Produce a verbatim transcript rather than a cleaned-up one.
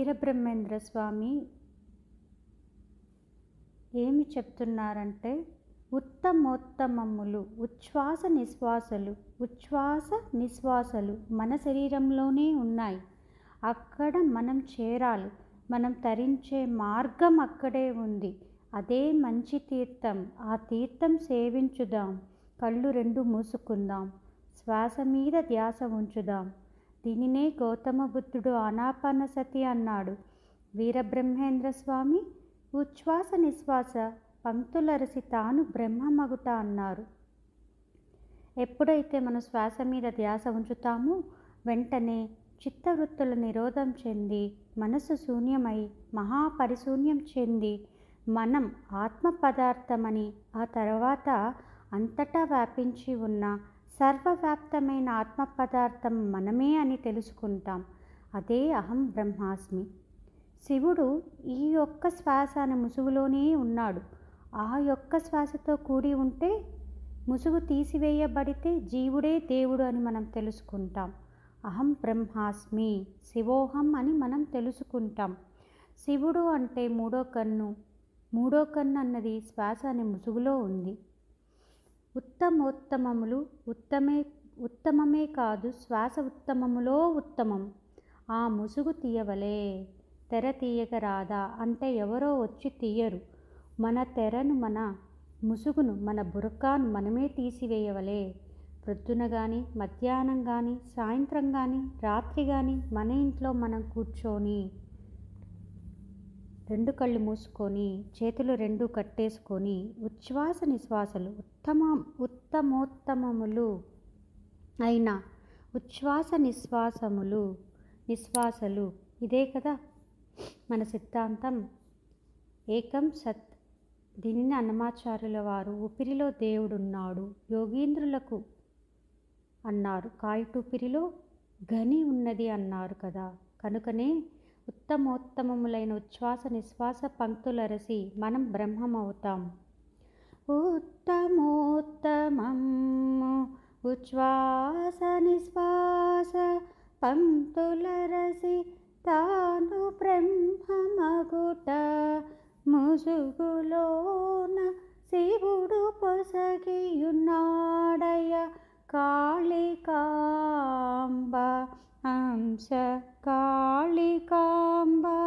వీరబ్రహ్మేంద్ర స్వామి ఏమి చెప్తున్నారంటే, ఉత్తమోత్తమములు ఉచ్ఛ్వాస నిశ్వాసలు ఉచ్ఛ్వాస నిశ్వాసలు మన శరీరంలోనే ఉన్నాయి. అక్కడ మనం చేరాలి. మనం తరించే మార్గం అక్కడే ఉంది. అదే మంచి తీర్థం. ఆ తీర్థం సేవించుదాం. కళ్ళు రెండు మూసుకుందాం. శ్వాస మీద ధ్యాస ఉంచుదాం. దీనినే గౌతమ బుద్ధుడు ఆనాపానసతి అన్నాడు. వీరబ్రహ్మేంద్ర స్వామి ఉచ్ఛ్వాస నిశ్వాస పంక్తులరసి తాను బ్రహ్మమగుట అన్నారు. ఎప్పుడైతే మనం శ్వాస మీద ధ్యాస ఉంచుతామో వెంటనే చిత్తవృత్తుల నిరోధం చెంది మనసు శూన్యమై మహాపరిశూన్యం చెంది మనం ఆత్మ పదార్థమని, ఆ తర్వాత అంతటా వ్యాపించి ఉన్న సర్వవ్యాప్తమైన ఆత్మ పదార్థం మనమే అని తెలుసుకుంటాం. అదే అహం బ్రహ్మాస్మి. శివుడు ఈ యొక్క శ్వాస అనే ముసుగులోనే ఉన్నాడు. ఆ యొక్క శ్వాసతో కూడి ఉంటే ముసుగు తీసివేయబడితే జీవుడే దేవుడు అని మనం తెలుసుకుంటాం. అహం బ్రహ్మాస్మి, శివోహం అని మనం తెలుసుకుంటాం. శివుడు అంటే మూడో కన్ను. మూడో కన్ను అన్నది శ్వాస అనే ముసుగులో ఉంది. ఉత్తమోత్తమములు ఉత్తమే ఉత్తమమే కాదు, శ్వాస ఉత్తమములో ఉత్తమం. ఆ ముసుగు తీయవలే. తెర తీయక రాదా అంటే ఎవరో వచ్చి తీయరు. మన తెరను, మన ముసుగును, మన బురకాను మనమే తీసివేయవలే. ప్రొద్దున కానీ, మధ్యాహ్నం కానీ, సాయంత్రం కానీ, రాత్రి కానీ మన ఇంట్లో మనం కూర్చొని రెండు కళ్ళు మూసుకొని చేతులు రెండు కట్టేసుకొని ఉచ్ఛ్వాస నిశ్వాసలు ఉత్తమ ఉత్తమోత్తమములు అయిన ఉచ్ఛ్వాస నిశ్వాసములు నిశ్వాసలు ఇదే కదా మన సిద్ధాంతం. ఏకం సత్. దీనిని అన్నమాచార్యుల వారు ఊపిరిలో దేవుడున్నాడు యోగీంద్రులకు అన్నారు. కాయుటూపిరిలో గని ఉన్నది అన్నారు కదా. కనుకనే ఉత్తమోత్తమములైన ఉచ్ఛ్వాస నిశ్వాస పంక్తులరసి మనం బ్రహ్మమవుతాం. ఉత్తమోత్తమము ఉచ్ఛ్వాస నిశ్వాస పంక్తులరసి తాను బ్రహ్మమగుట ముసుగులోన శివుడు పొసగియున్నాడయ కాళికాంబ హంస కాళికాంబ